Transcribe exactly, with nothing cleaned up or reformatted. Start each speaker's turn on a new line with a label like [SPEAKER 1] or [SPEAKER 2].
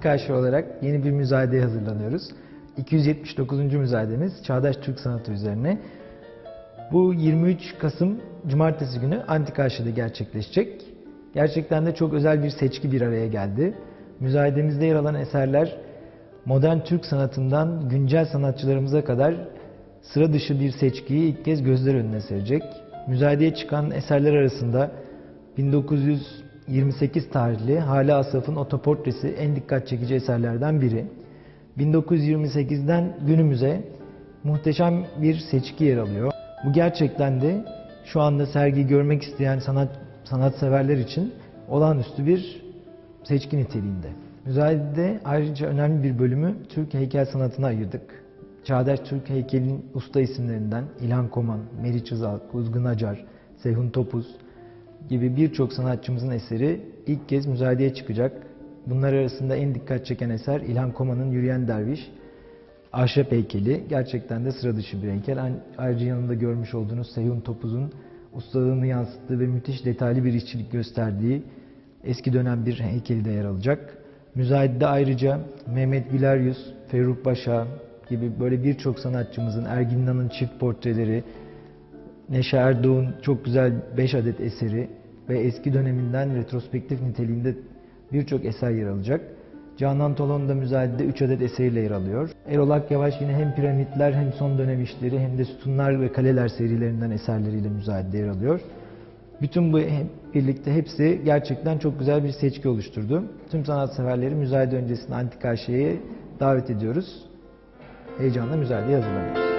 [SPEAKER 1] Antika Aşı olarak yeni bir müzayedeye hazırlanıyoruz. iki yüz yetmiş dokuzuncu müzayedemiz Çağdaş Türk Sanatı üzerine. Bu yirmi üç Kasım Cumartesi günü Antika Aşı'da gerçekleşecek. Gerçekten de çok özel bir seçki bir araya geldi. Müzayedemizde yer alan eserler modern Türk sanatından güncel sanatçılarımıza kadar sıra dışı bir seçkiyi ilk kez gözler önüne serecek. Müzayedeye çıkan eserler arasında bin dokuz yüz yirmi sekiz tarihli Hale Asaf'ın otoportresi en dikkat çekici eserlerden biri. bin dokuz yüz yirmi sekizden günümüze muhteşem bir seçki yer alıyor. Bu gerçekten de şu anda sergiyi görmek isteyen sanat sanatseverler için olağanüstü bir seçki niteliğinde. Müzayedede ayrıca önemli bir bölümü Türk heykel sanatına ayırdık. Çağdaş Türk heykelinin usta isimlerinden İlhan Koman, Meriç Özal, Kuzgun Acar, Seyhun Topuz gibi birçok sanatçımızın eseri ilk kez müzayedeye çıkacak. Bunlar arasında en dikkat çeken eser İlhan Koman'ın Yürüyen Derviş, ahşap heykeli. Gerçekten de sıra dışı bir heykel. Ayrıca yanında görmüş olduğunuz Seyhun Topuz'un ustalığını yansıttığı ve müthiş detaylı bir işçilik gösterdiği eski dönem bir heykeli de yer alacak. Müzayedede ayrıca Mehmet Güleryüz, Ferruh Başa gibi böyle birçok sanatçımızın, Ergin İnan'ın çift portreleri, Neşe Erdoğan çok güzel beş adet eseri ve eski döneminden retrospektif niteliğinde birçok eser yer alacak. Canan Tolon da müzayedede üç adet eseriyle yer alıyor. Erol Akyavaş yine hem piramitler hem son dönem işleri hem de sütunlar ve kaleler serilerinden eserleriyle müzayedede yer alıyor. Bütün bu birlikte hepsi gerçekten çok güzel bir seçki oluşturdu. Tüm sanatseverleri müzayede öncesinde Antika Aşı'ya davet ediyoruz. Heyecanla müzayedeye hazırlanıyoruz.